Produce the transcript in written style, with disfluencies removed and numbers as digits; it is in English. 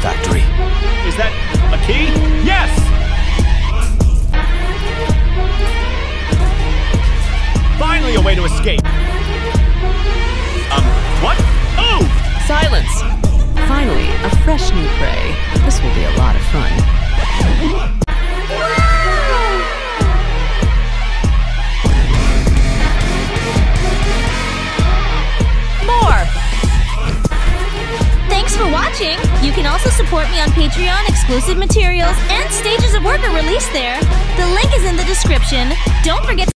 factory. Is that a key? Yes! Finally a way to escape. What? Oh! Silence! Finally, a fresh new prey. This will be a lot of fun. More! Thanks for watching! You can also support me on Patreon, exclusive materials, and stages of work are released there. The link is in the description. Don't forget to